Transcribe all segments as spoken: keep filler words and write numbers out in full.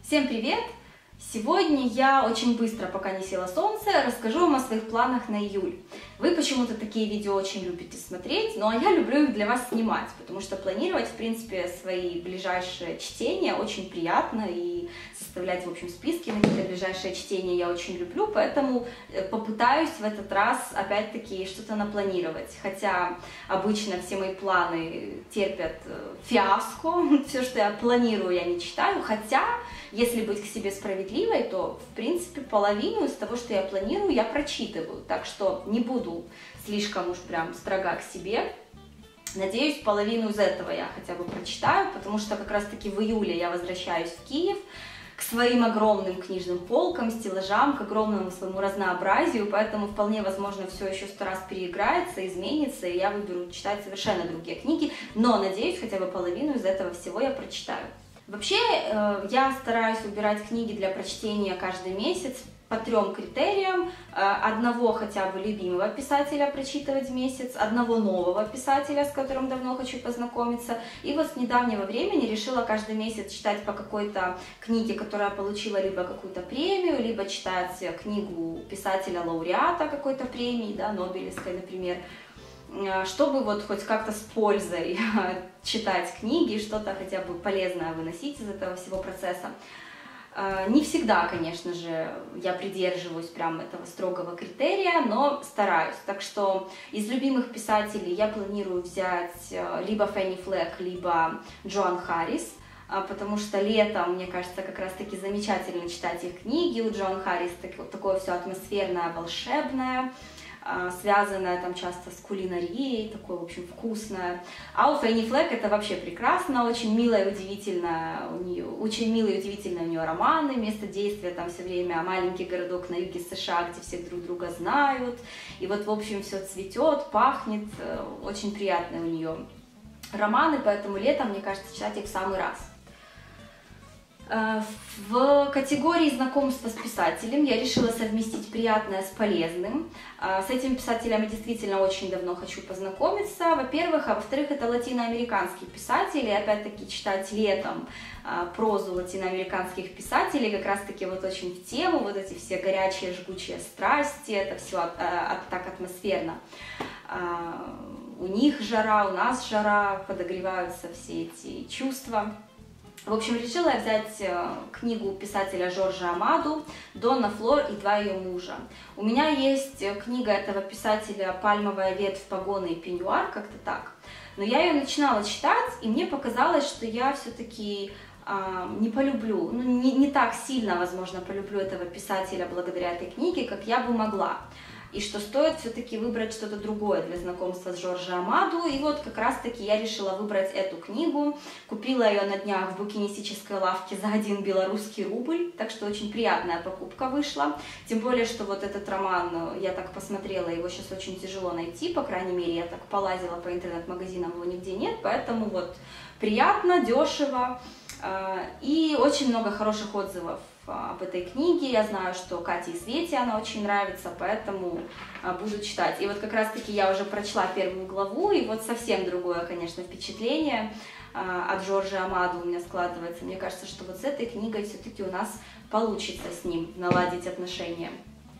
Всем привет! Сегодня я очень быстро, пока не село солнце, расскажу вам о своих планах на июль. Вы почему-то такие видео очень любите смотреть, ну а я люблю их для вас снимать, потому что планировать, в принципе, свои ближайшие чтения очень приятно, и составлять, в общем, списки на какие-то ближайшие чтения я очень люблю, поэтому попытаюсь в этот раз, опять-таки, что-то напланировать. Хотя обычно все мои планы терпят фиаско, все, что я планирую, я не читаю, хотя, если быть к себе справедливой, то, в принципе, половину из того, что я планирую, я прочитываю, так что не буду слишком уж прям строга к себе. Надеюсь, половину из этого я хотя бы прочитаю, потому что как раз-таки в июле я возвращаюсь в Киев, к своим огромным книжным полкам, стеллажам, к огромному своему разнообразию, поэтому вполне возможно все еще сто раз переиграется, изменится, и я выберу читать совершенно другие книги, но, надеюсь, хотя бы половину из этого всего я прочитаю. Вообще, я стараюсь выбирать книги для прочтения каждый месяц по трем критериям. Одного хотя бы любимого писателя прочитывать в месяц, одного нового писателя, с которым давно хочу познакомиться. И вот с недавнего времени решила каждый месяц читать по какой-то книге, которая получила либо какую-то премию, либо читать книгу писателя-лауреата какой-то премии, да, Нобелевской, например, чтобы вот хоть как-то с пользой читать книги, что-то хотя бы полезное выносить из этого всего процесса. Не всегда, конечно же, я придерживаюсь прям этого строгого критерия, но стараюсь. Так что из любимых писателей я планирую взять либо Фенни Флэк, либо Джоан Харрис, потому что летом, мне кажется, как раз-таки замечательно читать их книги. У Джоан Харрис такое все атмосферное, волшебное, связанная там часто с кулинарией, такое, в общем, вкусное. А у Фенни Флэк это вообще прекрасно, очень милая и удивительная у нее, очень милые и удивительные у нее романы, место действия там все время маленький городок на юге США, где все друг друга знают, и вот, в общем, все цветет, пахнет, очень приятные у нее романы, поэтому летом, мне кажется, читать их в самый раз. В категории знакомства с писателем я решила совместить приятное с полезным. С этим писателем я действительно очень давно хочу познакомиться, во-первых, а во-вторых, это латиноамериканские писатели, опять-таки читать летом прозу латиноамериканских писателей как раз-таки вот очень в тему, вот эти все горячие, жгучие страсти, это все так атмосферно. У них жара, у нас жара, подогреваются все эти чувства. В общем, решила я взять книгу писателя Жоржа Амаду «Донна Флор и два ее мужа». У меня есть книга этого писателя «Пальмовая ветвь, погоны и пеньюар», как-то так. Но я ее начинала читать, и мне показалось, что я все-таки э, не полюблю, ну не, не так сильно, возможно, полюблю этого писателя благодаря этой книге, как я бы могла. И что стоит все-таки выбрать что-то другое для знакомства с Жоржа Амаду. И вот как раз-таки я решила выбрать эту книгу. Купила ее на днях в букинистической лавке за один белорусский рубль, так что очень приятная покупка вышла. Тем более, что вот этот роман, я так посмотрела, его сейчас очень тяжело найти, по крайней мере, я так полазила по интернет-магазинам, его нигде нет, поэтому вот приятно, дешево и очень много хороших отзывов об этой книге. Я знаю, что Кате и Свете она очень нравится, поэтому буду читать. И вот как раз-таки я уже прочла первую главу, и вот совсем другое, конечно, впечатление от Жоржа Амаду у меня складывается. Мне кажется, что вот с этой книгой все-таки у нас получится с ним наладить отношения.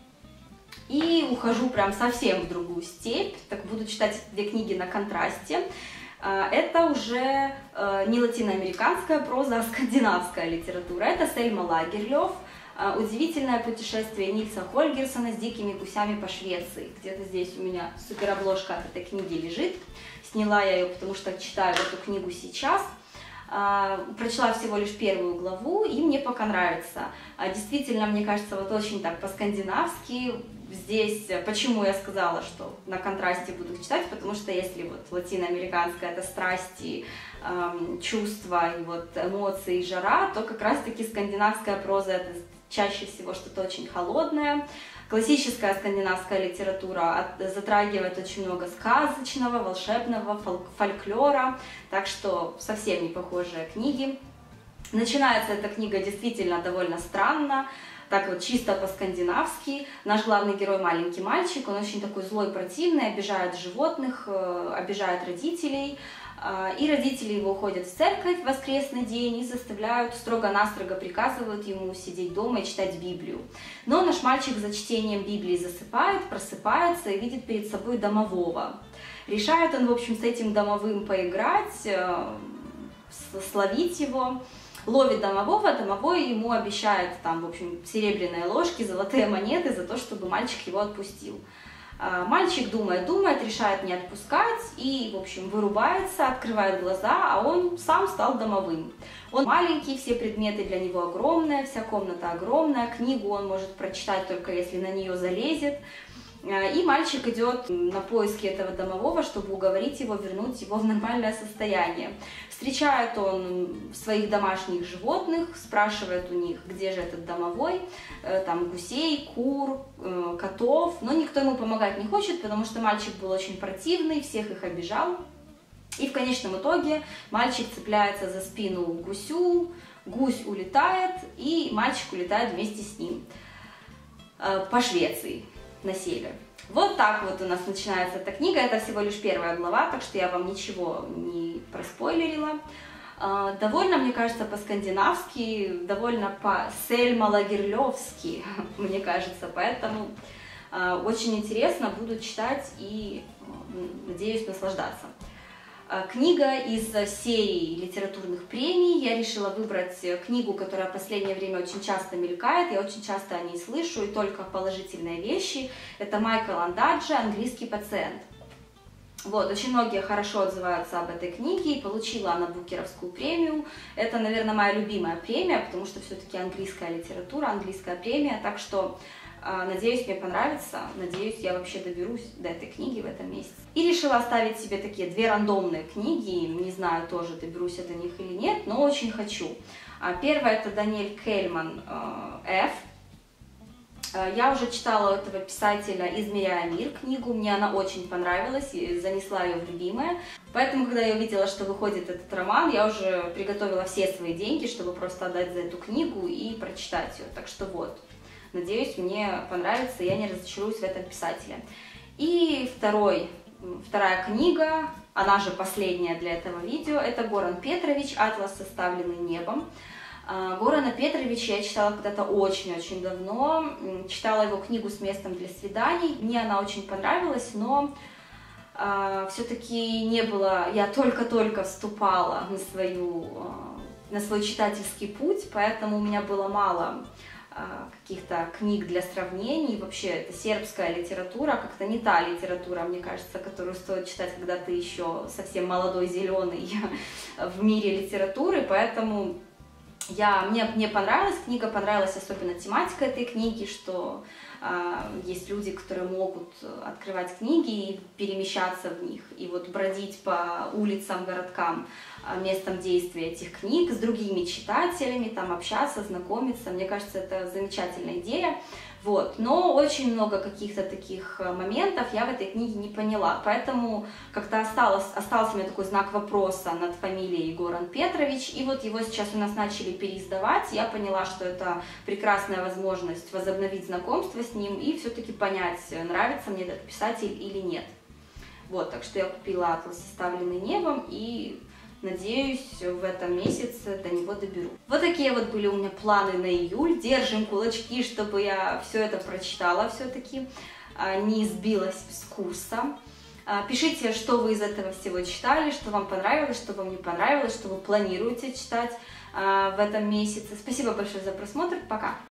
И ухожу прям совсем в другую степь, так буду читать две книги на контрасте. Это уже не латиноамериканская проза, а скандинавская литература. Это Сельма Лагерлёф, удивительное путешествие Нильса Хольгерсона с дикими гусями по Швеции. Где-то здесь у меня суперобложка от этой книги лежит. Сняла я ее, потому что читаю эту книгу сейчас. Прочла всего лишь первую главу, и мне пока нравится. Действительно, мне кажется, вот очень так по-скандинавски. Здесь, почему я сказала, что на контрасте буду читать, потому что если вот латиноамериканская это страсти, эм, чувства, и вот эмоции, жара, то как раз-таки скандинавская проза это чаще всего что-то очень холодное. Классическая скандинавская литература затрагивает очень много сказочного, волшебного, фольклора, так что совсем не похожие книги. Начинается эта книга действительно довольно странно, так вот чисто по-скандинавски. Наш главный герой маленький мальчик, он очень такой злой, противный, обижает животных, обижает родителей. И родители его уходят в церковь в воскресный день и заставляют, строго-настрого приказывают ему сидеть дома и читать Библию. Но наш мальчик за чтением Библии засыпает, просыпается и видит перед собой домового. Решает он, в общем, с этим домовым поиграть, словить его. Ловит домового, домовой ему обещает там, в общем, серебряные ложки, золотые монеты за то, чтобы мальчик его отпустил. Мальчик думает, думает, решает не отпускать и, в общем, вырубается, открывает глаза, а он сам стал домовым. Он маленький, все предметы для него огромные, вся комната огромная, книгу он может прочитать только если на нее залезет. И мальчик идет на поиски этого домового, чтобы уговорить его вернуть его в нормальное состояние. Встречает он своих домашних животных, спрашивает у них, где же этот домовой, там гусей, кур, котов, но никто ему помогать не хочет, потому что мальчик был очень противный, всех их обижал. И в конечном итоге мальчик цепляется за спину гусю, гусь улетает, и мальчик улетает вместе с ним по Швеции на север. Вот так вот у нас начинается эта книга, это всего лишь первая глава, так что я вам ничего не проспойлерила. Довольно, мне кажется, по-скандинавски, довольно по-сельма-лагерлёвски, мне кажется, поэтому очень интересно, буду читать и, надеюсь, наслаждаться. Книга из серии литературных премий. Я решила выбрать книгу, которая в последнее время очень часто мелькает, я очень часто о ней слышу, и только положительные вещи. Это Майкл Ондаджи «Английский пациент». Вот, очень многие хорошо отзываются об этой книге, и получила она Букеровскую премию. Это, наверное, моя любимая премия, потому что все-таки английская литература, английская премия, так что надеюсь, мне понравится, надеюсь, я вообще доберусь до этой книги в этом месяце. И решила оставить себе такие две рандомные книги, не знаю, тоже доберусь я до них или нет, но очень хочу. Первая — это Даниэль Кельман «F». Я уже читала у этого писателя «Измеряя мир» книгу, мне она очень понравилась, и занесла ее в любимое. Поэтому, когда я увидела, что выходит этот роман, я уже приготовила все свои деньги, чтобы просто отдать за эту книгу и прочитать ее. Так что вот. Надеюсь, мне понравится, и я не разочаруюсь в этом писателе. И второй, вторая книга, она же последняя для этого видео, это Горан Петрович «Атлас, составленный небом». Горана Петровича я читала когда-то очень-очень давно, читала его книгу «С местом для свиданий». Мне она очень понравилась, но э, все-таки не было, я только-только вступала на, свою, э, на свой читательский путь, поэтому у меня было мало каких-то книг для сравнений. Вообще, это сербская литература, как-то не та литература, мне кажется, которую стоит читать, когда ты еще совсем молодой, зеленый в мире литературы, поэтому я, мне, мне понравилась книга, понравилась особенно тематика этой книги, что э, есть люди, которые могут открывать книги и перемещаться в них, и вот бродить по улицам, городкам, э, местам действия этих книг с другими читателями, там общаться, знакомиться. Мне кажется, это замечательная идея. Вот. Но очень много каких-то таких моментов я в этой книге не поняла, поэтому как-то осталось, остался у меня такой знак вопроса над фамилией Горан Петрович, и вот его сейчас у нас начали переиздавать, я поняла, что это прекрасная возможность возобновить знакомство с ним и все-таки понять, нравится мне этот писатель или нет. Вот, так что я купила «Атлас, составленный небом», и надеюсь, в этом месяце до него доберу. Вот такие вот были у меня планы на июль. Держим кулачки, чтобы я все это прочитала все-таки, не сбилась с курса. Пишите, что вы из этого всего читали, что вам понравилось, что вам не понравилось, что вы планируете читать в этом месяце. Спасибо большое за просмотр. Пока!